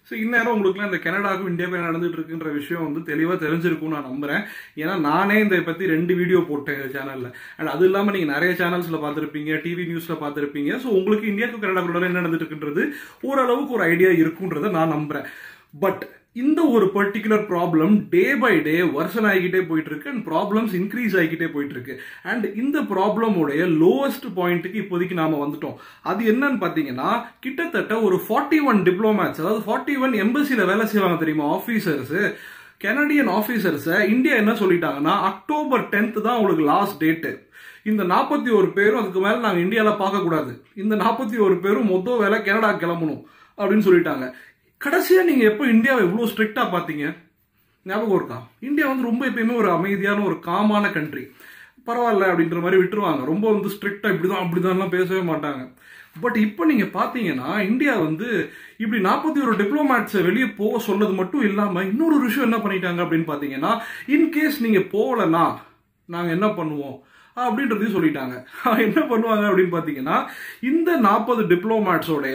So இந்நேரம் உங்களுக்குலாம் இந்த கனடாவுக்கும் இந்தியாவுக்கும் நடந்துட்டு இருக்குன்ற விஷயம் வந்து தெளிவாக தெரிஞ்சிருக்கும்னு நான் நம்புறேன். ஏன்னா நானே இதை பற்றி 2 வீடியோ போட்டேன் இந்த சேனலில். அண்ட் அது இல்லாமல் நீங்கள் நிறைய சேனல்ஸில் பார்த்துருப்பீங்க, டிவி நியூஸில் பார்த்துருப்பீங்க. ஸோ உங்களுக்கு இந்தியாவுக்கும் கனடாக்குள்ள என்ன நடந்துட்டு இருக்குன்றது ஓரளவுக்கு ஒரு ஐடியா இருக்குன்றதை நான் நம்புறேன். பட் இந்த ஒரு particular problem day by day வருஷன் ஆகிக்கிட்டே போயிட்டு இருக்கு அண்ட் ப்ராப்ளம்ஸ் இன்க்ரீஸ் ஆகிக்கிட்டே போயிட்டு இருக்கு. அண்ட் இந்த ப்ராப்ளமோடைய லோவஸ்ட் பாயிண்ட்டுக்கு இப்போதைக்கு நாம வந்துட்டோம். அது என்னன்னு பாத்தீங்கன்னா கிட்டத்தட்ட ஒரு 41 டிப்ளோமேட்ஸ், அதாவது 41 எம்பசில வேலை செய்வாங்க தெரியுமா ஆபீசர்ஸ், கனடியன் ஆபீசர்ஸ் இந்தியா என்ன சொல்லிட்டாங்கன்னா அக்டோபர் 10th தான் உங்களுக்கு லாஸ்ட் டேட்டு. இந்த 41 பேரும் அதுக்கு மேல நாங்க இந்தியால பார்க்க கூடாது, இந்த 41 பேரும் மொத்த வேலை கனடா கிளம்பணும் அப்படின்னு சொல்லிட்டாங்க. கடைசியா நீங்க எப்போ இந்தியாவை இவ்வளவு ஸ்ட்ரிக்டா பாத்தீங்க? ஞாபகம் இருக்கா? இந்தியா வந்து ரொம்ப எப்பயுமே ஒரு அமைதியான ஒரு காமான கண்ட்ரி, பரவாயில்ல அப்படின்ற மாதிரி விட்டுருவாங்க. ரொம்ப வந்து ஸ்ட்ரிக்டா இப்படிதான் அப்படிதான் பேசவே மாட்டாங்க. பட் இப்போ நீங்க பாத்தீங்கன்னா இந்தியா வந்து இப்படி 41 டிப்ளோமேட்ஸ் வெளியே போக சொன்னது மட்டும் இல்லாம இன்னொரு விஷயம் என்ன பண்ணிட்டாங்க அப்படின்னு பாத்தீங்கன்னா, இன்கேஸ் நீங்க போகலன்னா நாங்க என்ன பண்ணுவோம் அப்படின்றதையும் சொல்லிட்டாங்க. என்ன பண்ணுவாங்க அப்படின்னு பாத்தீங்கன்னா, இந்த 40 டிப்ளோமேட்ஸோடைய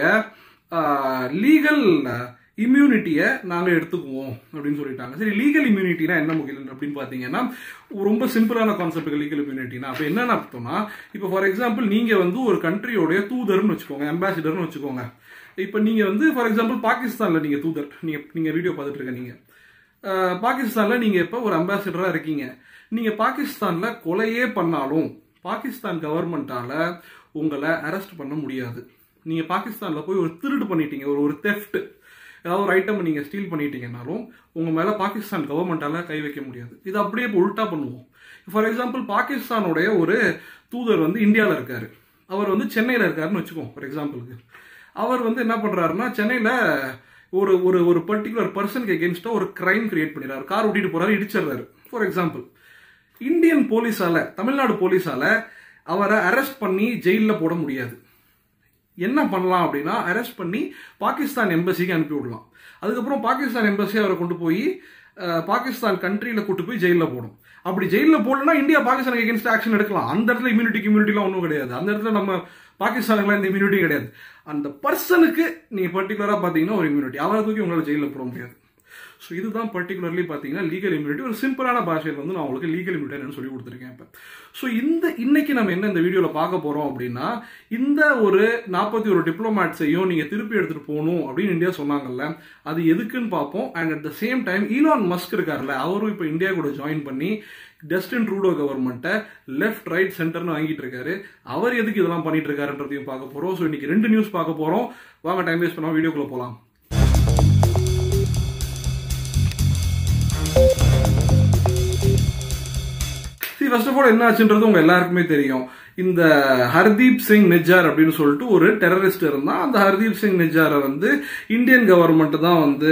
லீகல் இம்யூனிட்டியை நாங்கள் எடுத்துக்குவோம் அப்படின்னு சொல்லிட்டாங்க. சரி, லீகல் இம்யூனிட்டினா என்ன முகிலன் அப்படின்னு பார்த்தீங்கன்னா ரொம்ப சிம்பிளான கான்செப்ட். லீகல் இம்யூனிட்டினா அப்போ என்னென்ன அர்த்தம்னா, இப்போ ஃபார் எக்ஸாம்பிள் நீங்கள் வந்து ஒரு கண்ட்ரியோடைய தூதர்னு வச்சுக்கோங்க, அம்பாசிடர்னு வச்சுக்கோங்க. இப்போ நீங்கள் வந்து ஃபார் எக்ஸாம்பிள் பாகிஸ்தானில் நீங்கள் தூதர், நீங்கள் வீடியோ பார்த்துட்டு இருக்க நீங்கள் பாகிஸ்தானில் நீங்கள் இப்போ ஒரு அம்பாசிடராக இருக்கீங்க. நீங்கள் பாகிஸ்தானில் கொலையே பண்ணாலும் பாகிஸ்தான் கவர்மெண்டால் உங்களை அரெஸ்ட் பண்ண முடியாது. நீங்கள் பாகிஸ்தானில் போய் ஒரு திருடு பண்ணிட்டீங்க, ஒரு தெஃப்ட், ஏதாவது ஒரு ஐட்டம் நீங்கள் ஸ்டீல் பண்ணிட்டீங்கன்னாலும் உங்கள் மேலே பாகிஸ்தான் கவர்மெண்டால கை வைக்க முடியாது. இது அப்படியே உல்ட்டா பண்ணுவோம். ஃபார் எக்ஸாம்பிள் பாகிஸ்தானுடைய ஒரு தூதர் வந்து இந்தியாவில் இருக்காரு, அவர் வந்து சென்னையில் இருக்காருன்னு வச்சுக்கோங்க. ஃபார் எக்ஸாம்பிளுக்கு அவர் வந்து என்ன பண்ணுறாருன்னா சென்னையில் ஒரு ஒரு ஒரு பர்டிகுலர் பர்சனுக்கு எகென்ஸ்டாக ஒரு கிரைம் கிரியேட் பண்ணிடுறாரு, கார் ஓட்டிட்டு போறாரு, இடிச்சிடுறாரு. ஃபார் எக்ஸாம்பிள் இந்தியன் போலீஸால, தமிழ்நாடு போலீஸால அவரை அரெஸ்ட் பண்ணி ஜெயிலில் போட முடியாது. என்ன பண்ணலாம் அப்படின்னா அரெஸ்ட் பண்ணி பாகிஸ்தான் எம்பசிக்கு அனுப்பி விடலாம். அதுக்கப்புறம் பாகிஸ்தான் எம்பசி அவரை கொண்டு போய் பாகிஸ்தான் கண்ட்ரியில கூட்டு போய் ஜெயிலில் போடும். அப்படி ஜெயிலில் போடலன்னா இந்தியா பாகிஸ்தானுக்கு எகென்ஸ்ட் ஆக்ஷன் எடுக்கலாம். அந்த இடத்துல இம்யூனிட்டிலாம் ஒன்றும் கிடையாது. அந்த இடத்துல நம்ம பாகிஸ்தானுக்குலாம் இந்த இம்யூனிட்டி கிடையாது. அந்த பர்சனுக்கு நீங்க பர்டிகுலரா பாத்தீங்கன்னா ஒரு இம்யூனிட்டி, அவரை தூக்கி உங்களால் ஜெயிலில் போட முடியாது. ஸோ இதுதான் பர்டிகுலர்லி பார்த்தீங்கன்னா லீகல் இம்யூனிட்டி. ஒரு சிம்பிளான பாஷையில் வந்து நான் உங்களுக்கு லீகல் இம்யூனிட்டி சொல்லி கொடுத்துருக்கேன் இப்போ. ஸோ இன்னைக்கு நம்ம என்ன இந்த வீடியோவில் பார்க்க போகிறோம் அப்படின்னா, இந்த ஒரு 41 டிப்ளோமேட்ஸையும் நீங்கள் திருப்பி எடுத்துகிட்டு போகணும் அப்படின்னு இந்தியா சொன்னாங்கல்ல, அது எதுக்குன்னு பார்ப்போம். And at the same time Elon Musk இருக்கார்ல, அவரும் இப்போ இந்தியா கூட ஜாயின் பண்ணி ஜஸ்டின் ட்ரூடோ கவர்மெண்ட்டை லெஃப்ட் ரைட் சென்டர்னு வாங்கிட்டு இருக்காரு. அவர் எதுக்கு இதெல்லாம் பண்ணிட்டு இருக்காருன்றதையும் பார்க்க போகிறோம். ஸோ இன்னைக்கு 2 நியூஸ் பார்க்க போகிறோம். வாங்க டைம் வேஸ்ட் பண்ணாமல் வீடியோக்குள்ளே போகலாம். ஃபர்ஸ்ட் ஆஃப் ஆல் என்ன ஆச்சுன்றது உங்க எல்லாருக்குமே தெரியும். இந்த ஹர்தீப் சிங் நிஜார் அப்படின்னு சொல்லிட்டு ஒரு டெரரிஸ்ட் இருந்தா, அந்த ஹர்தீப் சிங் நிஜாரை வந்து இந்தியன் கவர்மெண்ட் தான் வந்து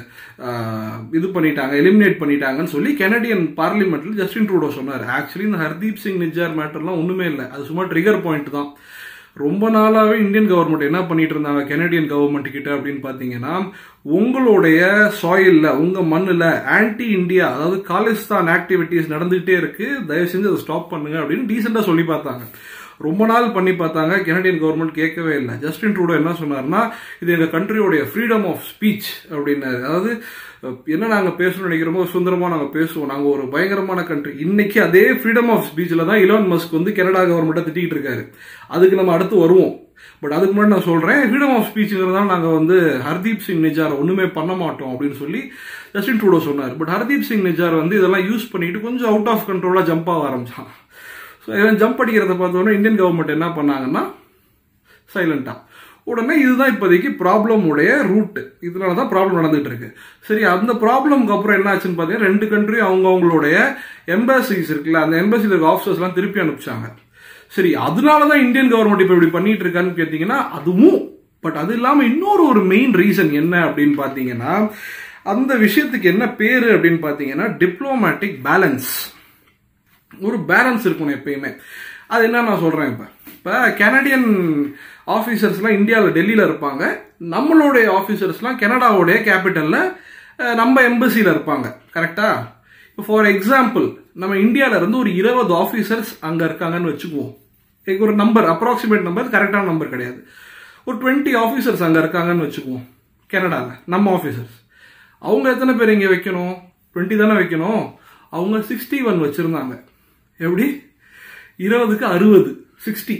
இது பண்ணிட்டாங்க, எலிமினேட் பண்ணிட்டாங்கன்னு சொல்லி கனடியன் பார்லிமெண்ட்ல ஜஸ்டின் ட்ரூடோ சொன்னார். ஆக்சுவலி இந்த ஹர்தீப் சிங் நிஜார் மேட்டர்லாம் ஒண்ணுமே இல்லை, அது சும்மா ட்ரிகர் பாயிண்ட் தான். ரொம்ப நாளாவே இந்தியன் கவர்மெண்ட் என்ன பண்ணிட்டு இருந்தாங்க கனடியன் கவர்மெண்ட் கிட்ட அப்படின்னு பாத்தீங்கன்னா, உங்களுடைய சாயில்ல, உங்க மண்ணுல ஆன்டி இந்தியா, அதாவது காலிஸ்தான் ஆக்டிவிட்டிஸ் நடந்துகிட்டே இருக்கு, தயவு செஞ்சு அதை ஸ்டாப் பண்ணுங்க அப்படின்னு டீசெண்டா சொல்லி பார்த்தாங்க. ரொம்ப நாள் பண்ணி பார்த்தாங்க, கனடியன் கவர்மெண்ட் கேட்கவே இல்லை. ஜஸ்டின் ட்ரூடோ என்ன சொன்னார்னா, இது எங்க கண்ட்ரியோடைய ஃப்ரீடம் ஆஃப் ஸ்பீச் அப்படின்னாரு. அதாவது என்ன நாங்க பேசணும்னு நினைக்கிறோமோ சுதந்திரமா நாங்க பேசுவோம், நாங்க ஒரு பயங்கரமான கண்ட்ரி. இன்னைக்கு அதே ஃப்ரீடம் ஆஃப் ஸ்பீச்ல தான் எலான் மஸ்க் வந்து கனடா கவர்மெண்ட்டை திட்டிட்டு இருக்காரு. அதுக்கு நம்ம அடுத்து வருவோம். பட் அதுக்கு முன்னாடி நான் சொல்றேன், ஃப்ரீடம் ஆஃப் ஸ்பீச்ங்கிறதால நாங்க வந்து ஹர்தீப் சிங் நிஜார் ஒண்ணுமே பண்ண மாட்டோம் அப்படின்னு சொல்லி ஜஸ்டின் ட்ரூடோ சொன்னார். பட் ஹர்தீப் சிங் நிஜார் வந்து இதெல்லாம் யூஸ் பண்ணிட்டு கொஞ்சம் அவுட் ஆஃப் கண்ட்ரோலா ஜம்ப் ஆக ஆரம்பிச்சான். ஸோ இதெல்லாம் ஜம்ப் அடிக்கிறத பார்த்தோன்னா இந்தியன் கவர்மெண்ட் என்ன பண்ணாங்கன்னா சைலண்டா, உடனே இதுதான் இப்போதைக்கு ப்ராப்ளம் உடைய ரூட், இதனாலதான் ப்ராப்ளம் நடந்துட்டு இருக்கு. சரி, அந்த ப்ராப்ளம்க்கு அப்புறம் என்ன ஆச்சுன்னு பாத்தீங்கன்னா 2 கண்ட்ரியும் அவங்களுடைய எம்பசிஸ் இருக்குல்ல, அந்த எம்பசில இருக்க ஆஃபீஸர்ஸ் எல்லாம் திருப்பி அனுப்பிச்சாங்க. சரி, அதனாலதான் இந்தியன் கவர்மெண்ட் இப்ப இப்படி பண்ணிட்டு இருக்கான்னு கேட்டீங்கன்னா அதுவும். பட் அது இல்லாம இன்னொரு மெயின் ரீசன் என்ன அப்படின்னு பாத்தீங்கன்னா, அந்த விஷயத்துக்கு என்ன பேரு அப்படின்னு பாத்தீங்கன்னா டிப்ளோமேட்டிக் பேலன்ஸ். ஒரு பேலன்ஸ் இருக்கணும் எப்பயுமே. அது என்ன நான் சொல்றேன், இப்ப கனடியன் ஆபீசர்ஸ்லாம் இந்தியாவில் டெல்லியில இருப்பாங்க, நம்மளுடைய ஆபீசர்ஸ்லாம் கனடாவுடைய கேபிட்டல்ல நம்ம எம்பசில இருப்பாங்க. கரெக்டா? இப்போ ஃபார் எக்ஸாம்பிள் நம்ம இந்தியாவில இருந்து ஒரு 20 ஆபீசர்ஸ் அங்க இருக்காங்கன்னு வச்சுக்குவோம். ஒரு நம்பர், அப்ராக்சிமேட் நம்பர், கரெக்டான நம்பர் கிடையாது. ஒரு 20 ஆபீசர்ஸ் அங்க இருக்காங்கன்னு வச்சுக்குவோம் கனடாவில் நம்ம ஆஃபீஸர்ஸ். அவங்க எத்தனை பேர் இங்கே வைக்கணும்? 20 தானே வைக்கணும். அவங்க 61 வச்சுருந்தாங்க. எப்படி? 20க்கு 60, 60.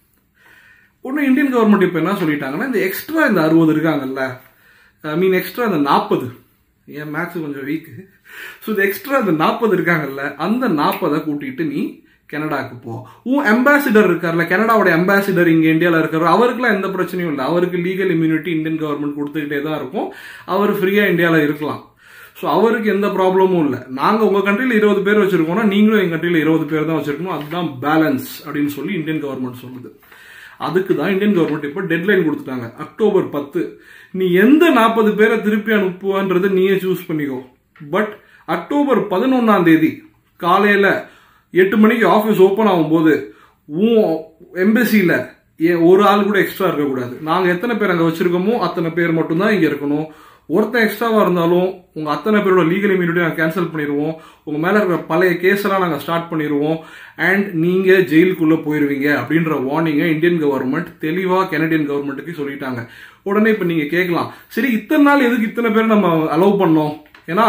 ஒன்று இந்தியன் கவர்மெண்ட் இப்போ என்ன சொல்லிட்டாங்கன்னா, இந்த எக்ஸ்ட்ரா இந்த 60 இருக்காங்கல்ல, எக்ஸ்ட்ரா இந்த 40, என் மேக்ஸ் கொஞ்சம் வீக்கு. ஸோ இந்த எக்ஸ்ட்ரா இந்த 40 இருக்காங்கல்ல, அந்த 40 கூட்டிட்டு நீ கனடாக்கு போ. உன் அம்பாசிடர் இருக்கார்ல, கனடாவோட அம்பாசிடர் இங்கே இந்தியாவில் இருக்காரு, அவருக்குலாம் எந்த பிரச்சனையும் இல்லை. அவருக்கு லீகல் இம்யூனிட்டி இந்தியன் கவர்மெண்ட் கொடுத்துக்கிட்டே தான் இருக்கும். அவர் ஃப்ரீயாக இந்தியாவில் இருக்கலாம். ஸோ அவருக்கு எந்த ப்ராப்ளமும் இல்லை. நாங்கள் உங்கள் கண்ட்ரியில் 20 பேர் வச்சிருக்கோம்னா நீங்களும் எங்கள் கண்ட்ரியில் 20 பேர் தான் வச்சிருக்கணும். அதுதான் பேலன்ஸ் அப்படின்னு சொல்லி இந்தியன் கவர்மெண்ட் சொல்லுது. அதுக்கு தான் இந்தியன் கவர்மெண்ட் இப்போ டெட்லைன் கொடுத்துட்டாங்க. அக்டோபர் 10 நீ எந்த 40 பேரை திருப்பி அனுப்புவான்றதை நீயே சூஸ் பண்ணிக்கோ. பட் அக்டோபர் 11 காலையில் 8 மணிக்கு ஆஃபீஸ் ஓப்பன் ஆகும்போது உன் எம்பசியில் ஒரு ஆள் கூட எக்ஸ்ட்ரா இருக்கக்கூடாது. நாங்கள் எத்தனை பேர் அங்கே வச்சிருக்கோமோ அத்தனை பேர் மட்டும்தான் இங்கே இருக்கணும். ஒருத்தன் எக்ஸ்ட்ராவாக இருந்தாலும் உங்கள் அத்தனை பேரோட லீகல் இம்யூனிட்டி நாங்கள் கேன்சல் பண்ணிடுவோம். உங்கள் மேலே இருக்கிற பழைய கேஸெல்லாம் நாங்கள் ஸ்டார்ட் பண்ணிடுவோம். அண்ட் நீங்கள் ஜெயிலுக்குள்ளே போயிடுவீங்க அப்படின்ற வார்னிங்கை இந்தியன் கவர்மெண்ட் தெளிவாக கனடியன் கவர்மெண்ட்டுக்கு சொல்லிட்டாங்க. உடனே இப்போ நீங்கள் கேட்கலாம், சரி இத்தனை நாள் எதுக்கு இத்தனை பேர் நம்ம அலோவ் பண்ணோம்? ஏன்னா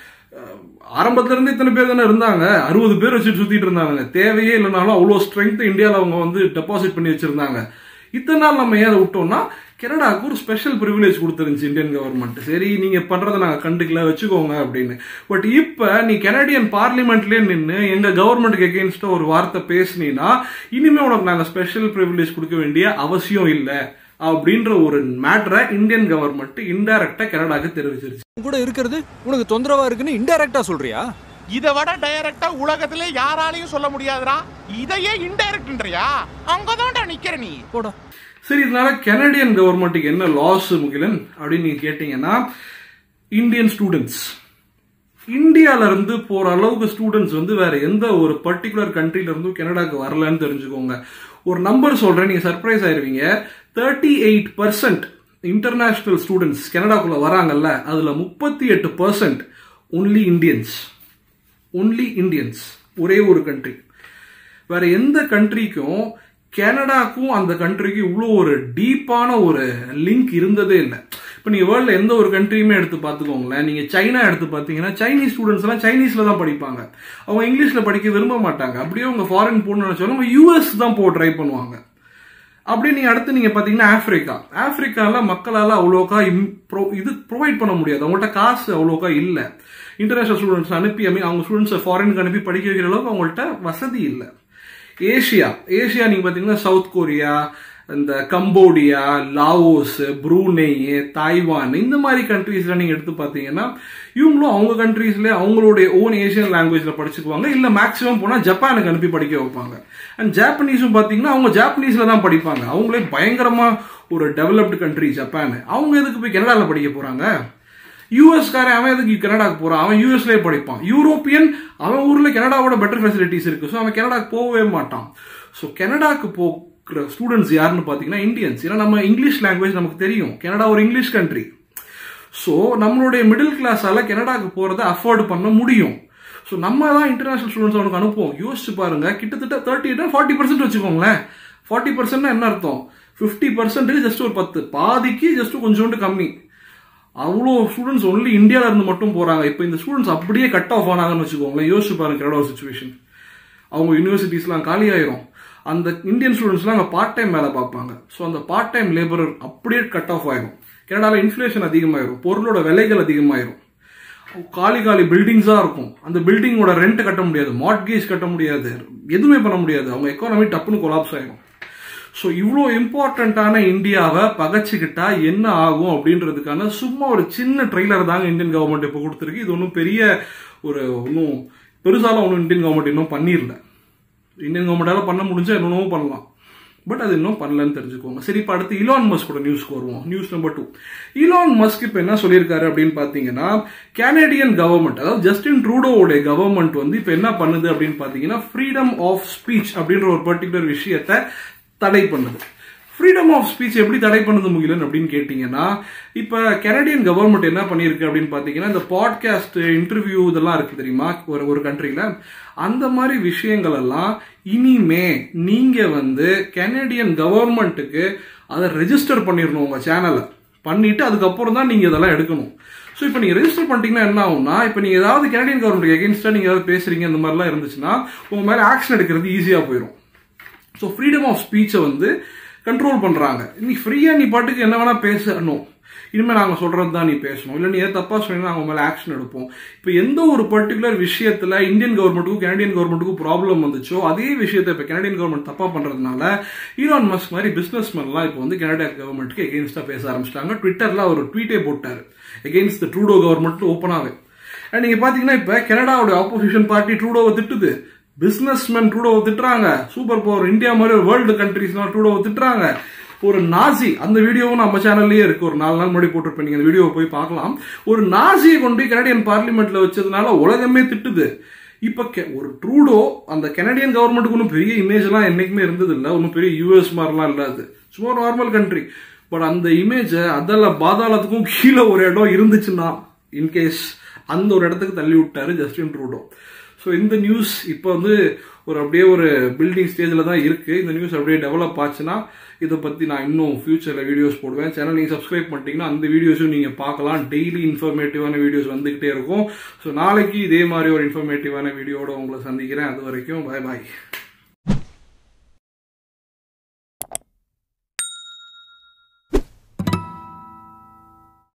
ஆரம்பத்துல இருந்து இத்தனை பேர் தானே இருந்தாங்க, 60 பேர் வச்சுட்டு சுத்திட்டு இருந்தாங்க. தேவையே இல்லைனாலும் அவ்வளோ ஸ்ட்ரென்த் இந்தியாவில் அவங்க வந்து டெபாசிட் பண்ணி வச்சிருந்தாங்க. இத்தனை நாள் நம்ம ஏன் அதை விட்டோம்னா, கனடாவுக்கு ஒரு ஸ்பெஷல் ப்ரிவிலேஜ் கொடுத்துருந்துச்சு இந்தியன் கவர்மெண்ட். சரி நீங்க பண்றதை நாங்கள் கண்டுக்கல, வச்சுக்கோங்க அப்படின்னு. பட் இப்ப நீ கனடியன் பார்லிமெண்ட்லேயே நின்று எங்க கவர்மெண்ட்டுக்கு எகெயின்ஸ்டா ஒரு வார்த்தை பேசினீங்கன்னா இனிமே உனக்கு நாங்கள் ஸ்பெஷல் ப்ரிவிலேஜ் கொடுக்க வேண்டிய அவசியம் இல்லை அப்படின்ற ஒரு மேட்டரை இந்தியன் கவர்மெண்ட் இன்டைரக்டா கனடாக்கு தெரிவிச்சிருச்சு. கூட இருக்கிறது உனக்கு தொந்தரவா இருக்குன்னு இன்டைரக்டா சொல்றியா? இதை விட டைரக்டா உலகத்திலே யாராலையும் சொல்ல முடியாதுடா. இதையே இன்டைரக்ட்ன்றியா? அங்கதான்டா நிக்கிற நீ. போடா. சரி, இதனால கனடியன் கவர்மெண்ட்டுக்கு என்ன லாஸ் முகிலன் அப்படின்னு நீங்க கேட்டீங்கன்னா, இந்தியன் ஸ்டூடெண்ட்ஸ் இந்தியால இருந்து போற அளவுக்கு ஸ்டூடெண்ட்ஸ் வந்து வேற எந்த ஒரு பர்டிகுலர் கண்ட்ரில இருந்தும் கனடாக்கு வரலன்னு தெரிஞ்சுக்கோங்க. ஒரு நம்பர் சொல்றேன், நீங்க சர்ப்ரைஸ் ஆயிருவீங்க. 38% இன்டர்நேஷனல் ஸ்டூடெண்ட்ஸ் கனடாக்குள்ள வராங்கல்ல, அதுல 38% ஒன்லி இந்தியன்ஸ். Only Indians. ஒரே ஒரு கண்ட்ரி. வேற எந்த கண்ட்ரிக்கும் கனடாக்கும் அந்த கண்ட்ரிக்கு இவ்வளோ ஒரு டீப்பான ஒரு லிங்க் இருந்ததே இல்லை. இப்போ நீங்கள் வேர்ல்டில் எந்த ஒரு கண்ட்ரியுமே எடுத்து பார்த்துக்கோங்களேன். நீங்கள் சைனா எடுத்து பார்த்தீங்கன்னா சைனீஸ் ஸ்டூடெண்ட்ஸ் எல்லாம் சைனீஸில் தான் படிப்பாங்க. அவங்க இங்கிலீஷில் படிக்க விரும்ப மாட்டாங்க. அப்படியே அவங்க ஃபாரின் போகணும்னு நினச்சாலும் அவங்க யூஎஸ் தான் போக ட்ரை பண்ணுவாங்க. அப்படியே நீங்கள் அடுத்து நீங்கள் பார்த்தீங்கன்னா ஆப்பிரிக்காவில் மக்களால் அவ்வளோக்கா இது ப்ரொவைட் பண்ண முடியாது. அவங்கள்ட்ட காசு அவ்வளோக்கா இல்லை. இன்டர்நேஷனல் ஸ்டூடெண்ட்ஸ் அனுப்பி அவங்க ஸ்டூடெண்ட்ஸை ஃபாரினுக்கு அனுப்பி படிக்க வைக்கிற அளவுக்கு அவங்கள்ட்ட வசதி இல்லை. ஏஷியா நீங்க பாத்தீங்கன்னா சவுத் கொரியா, இந்த கம்போடியா, லாவோஸ், ப்ரூனே, தாய்வான், இந்த மாதிரி கண்ட்ரீஸ்ல நீங்க எடுத்து பாத்தீங்கன்னா இவங்களும் அவங்க கண்ட்ரீஸ்ல அவங்களுடைய ஓன் ஏசியன் லாங்குவேஜ்ல படிச்சுக்குவாங்க. இல்ல மேக்சிமம் போனா ஜப்பானுக்கு அனுப்பி படிக்க வைப்பாங்க. அண்ட் ஜாப்பனீஸும் பாத்தீங்கன்னா அவங்க ஜாப்பனீஸ்ல தான் படிப்பாங்க. அவங்களே பயங்கரமா ஒரு டெவலப்டு கண்ட்ரி ஜப்பான். அவங்க எதுக்கு போய் கனடால படிக்க போறாங்க? யூஎஸ்காரன் அவன் எதுக்கு கனடாக்கு போறான்? அவன் யூஎஸ்லேயே படிப்பான். யூரோப்பியன் அவன் ஊர்ல கனடாவோட பெட்டர் ஃபெசிலிட்டிஸ் இருக்கு. ஸோ அவன் கனடாக்கு போகவே மாட்டான். ஸோ கனடாக்கு போகிற ஸ்டூடெண்ட்ஸ் யாருன்னு பார்த்தீங்கன்னா இந்தியன்ஸ். ஏன்னா நம்ம இங்கிலீஷ் லாங்குவேஜ் நமக்கு தெரியும். கனடா ஒரு இங்கிலீஷ் கண்ட்ரி. ஸோ நம்மளுடைய மிடில் கிளாஸால கனடாக்கு போறதை அஃபோர்ட் பண்ண முடியும். ஸோ நம்ம தான் இன்டர்நேஷனல் ஸ்டூடெண்ட்ஸ் அவனுக்கு அனுப்புவோம். யோசிச்சு பாருங்க, கிட்டத்தட்ட 40% வச்சுக்கோங்களேன். 40% என்ன அர்த்தம்? 50% ஜஸ்ட் ஒரு 10, பாதிக்கு ஜஸ்ட் கொஞ்சோண்டு கம்மி. அவ்வளோ ஸ்டூடெண்ட்ஸ் ஒன்லி இந்தியாவில இருந்து மட்டும் போறாங்க. இப்போ இந்த ஸ்டூடெண்ட்ஸ் அப்படியே கட் ஆஃப் ஆனாங்கன்னு வச்சுக்கோங்களேன். யோசிச்சு பாருங்க கனடா சுச்சுவேஷன். அவங்க யூனிவர்சிட்டிஸ்லாம் காலி ஆயிரும். அந்த இந்தியன் ஸ்டூடெண்ட்ஸ்லாம் அங்கே பார்ட் டைம் வேலை பார்ப்பாங்க. ஸோ அந்த பார்ட் டைம் லேபரர் அப்படியே கட் ஆஃப் ஆயிரும். கனடாவில் இன்ஃப்ளேஷன் அதிகமாயிரும், பொருளோட விலைகள் அதிகமாயிரும். காலி பில்டிங்ஸா இருக்கும். அந்த பில்டிங்கோட ரெண்ட் கட்ட முடியாது, மார்ட்கேஜ் கட்ட முடியாது, எதுவுமே பண்ண முடியாது. அவங்க எக்கானமி டப்புன்னு கொலாப்ஸ் ஆயிரும். ஸோ இவ்வளோ இம்பார்ட்டண்ட்டான இந்தியாவை பகச்சிக்கிட்டா என்ன ஆகும் அப்படின்றதுக்கான சும்மா ஒரு சின்ன ட்ரெய்லர் தாங்க இந்தியன் கவர்மெண்ட் இப்போ கொடுத்துருக்கு. இது ஒன்றும் பெரிய ஒன்றும் பெருசாலாம் ஒன்றும் இந்தியன் கவர்மெண்ட் இன்னும் பண்ணிடல. இந்தியன் கவர்மெண்டால பண்ண முடிஞ்சா இன்னொன்னும் பண்ணலாம். பட் அது இன்னும் பண்ணலன்னு தெரிஞ்சுக்கோங்க. சரி, இப்போ அடுத்து இலான் மஸ்கோட நியூஸ்க்கு வருவோம். News number 2. இலான் மஸ்க் இப்போ என்ன சொல்லியிருக்காரு அப்படின்னு பார்த்தீங்கன்னா, கனடியன் கவர்மெண்ட், அதாவது ஜஸ்டின் ட்ரூடோவோட கவர்மெண்ட் வந்து இப்போ என்ன பண்ணுது அப்படின்னு பார்த்தீங்கன்னா, ஃப்ரீடம் ஆஃப் ஸ்பீச் அப்படின்ற ஒரு பர்டிகுலர் விஷயத்தை தடை பண்ணுது. ஃப்ரீடம் ஆஃப் ஸ்பீச் எப்படி தடை பண்ணுது முகிலன் அப்படின்னு கேட்டீங்கன்னா, இப்ப கனடியன் கவர்மெண்ட் என்ன பண்ணிருக்கு அப்படின்னு பாத்தீங்கன்னா, இந்த பாட்காஸ்ட், இன்டர்வியூ இதெல்லாம் இருக்கு தெரியுமா ஒரு கண்ட்ரில, அந்த மாதிரி விஷயங்கள் எல்லாம் இனிமே நீங்க வந்து கனடியன் கவர்மெண்ட்டுக்கு அதை ரெஜிஸ்டர் பண்ணிடணும் உங்க சேனலை. பண்ணிட்டு அதுக்கப்புறம் தான் நீங்கள் இதெல்லாம் எடுக்கணும். ஸோ இப்போ நீங்கள் ரெஜிஸ்டர் பண்ணிட்டீங்கன்னா என்ன ஆகும்னா, இப்போ நீங்கள் ஏதாவது கனடியன் கவர்மெண்ட் எகென்ஸ்டாக நீங்கள் ஏதாவது பேசுறீங்க இந்த மாதிரிலாம் இருந்துச்சுன்னா உங்கள் மேலே ஆக்ஷன் எடுக்கிறது ஈஸியாக போயிடும். ஸோ ஃப்ரீடம் ஆஃப் ஸ்பீச்சை வந்து கண்ட்ரோல் பண்ணுறாங்க. நீ ஃப்ரீயாக நீ பாட்டுக்கு என்ன வேணால் பேசணும், இனிமேல் நாங்கள் சொல்கிறது தான் நீ பேசணும், இல்லை நீ ஏதாவது தப்பாக சொன்னீங்கன்னா அவங்க மேலே ஆக்ஷன் எடுப்போம். இப்போ எந்த ஒரு பர்டிகுலர் விஷயத்தில் இந்தியன் கவர்மெண்ட்டுக்கும் கனடியன் கவர்மெண்ட்டுக்கும் ப்ராப்ளம் வந்துச்சோ அதே விஷயத்தை இப்போ கனடியன் கவர்மெண்ட் தப்பாக பண்ணுறதுனால ஈலான் மஸ்க் மாதிரி பிஸ்னஸ்மேன்லாம் இப்போ வந்து கனடா கவர்மெண்ட்டுக்கு எகெயின்ஸ்டாக பேச ஆரம்பிச்சிட்டாங்க. ட்விட்டரில் ஒரு ட்வீட்டே போட்டார் எகெயின்ஸ்ட் த ட்ரூடோ கவர்மெண்ட் ஓப்பனாகவே. அண்ட் நீங்கள் பார்த்தீங்கன்னா இப்போ கனடாவோட ஆப்போசிஷன் பார்ட்டி ட்ரூடோவை திட்டுது, பிஸ்னஸ்மேன் ட்ரூடோவை திட்டுறாங்க, சூப்பர் பவர் இந்தியா மாதிரி வேர்ல்டு கண்ட்ரிஸ்லாம் ட்ரூடோவை திட்டுறாங்க. ஒரு நாசி, அந்த வீடியோவும் நம்ம சேனல்லேயே இருக்கு, ஒரு 4 நாள் முன்னாடி போட்டிருப்பேன், நீங்க அந்த வீடியோவை போய் பார்க்கலாம். ஒரு நாசியை கொண்டு கனடியன் பார்லிமெண்ட்ல வச்சதுனால உலகமே திட்டுது. இப்ப ஒரு ட்ரூடோ அந்த கனடியன் கவர்மெண்ட்டுக்கு ஒன்றும் பெரிய இமேஜ் எல்லாம் என்னைக்குமே இருந்தது இல்லை, ஒன்றும் பெரிய யூஎஸ் மாதிரிலாம் இல்லாது, சும்மா நார்மல் கண்ட்ரி. பட் அந்த இமேஜை அதெல்லாம் பாதாளத்துக்கும் கீழே ஒரு இடம் இருந்துச்சுன்னா இன்கேஸ் அந்த ஒரு இடத்துக்கு தள்ளி விட்டாரு ஜஸ்டின் ட்ரூடோ. ஸோ இந்த நியூஸ் இப்போ வந்து அப்படியே ஒரு பில்டிங் ஸ்டேஜில் தான் இருக்குது. இந்த நியூஸ் அப்படியே டெவலப் ஆச்சுன்னா இதை பற்றி நான் இன்னும் ஃபியூச்சரில் வீடியோஸ் போடுவேன். சேனல் நீங்கள் சப்ஸ்கிரைப் பண்ணிட்டீங்கன்னா அந்த வீடியோஸும் நீங்கள் பார்க்கலாம். டெய்லி இன்ஃபர்மேட்டிவான வீடியோஸ் வந்துக்கிட்டே இருக்கும். ஸோ நாளைக்கு இதே மாதிரி ஒரு இன்ஃபர்மேட்டிவான வீடியோட உங்களை சந்திக்கிறேன். அது வரைக்கும் பாய் பாய்.